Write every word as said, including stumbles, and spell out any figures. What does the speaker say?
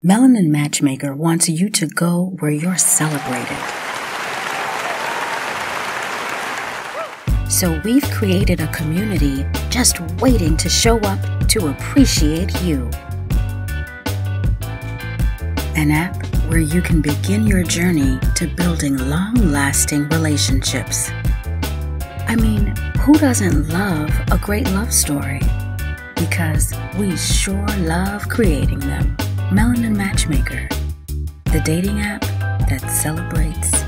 Melanin Matchmaker wants you to go where you're celebrated. So we've created a community just waiting to show up to appreciate you. An app where you can begin your journey to building long-lasting relationships. I mean, who doesn't love a great love story? Because we sure love creating them. Melanin Matchmaker, the dating app that celebrates